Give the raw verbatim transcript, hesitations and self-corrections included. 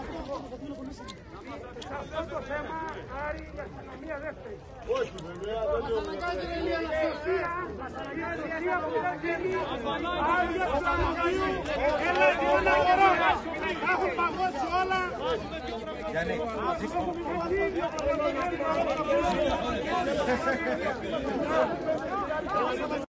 Αυτό το θέμα, Άρη, η αστυνομία δεύτερη. Όχι, βέβαια, δεν το αναγκάζει η εξουσία, η εξουσία που δεν βγαίνει, Άρη, αστυνομίου, έλα, έλα καιρό, έχουν παγώσει όλα. Γιάννη,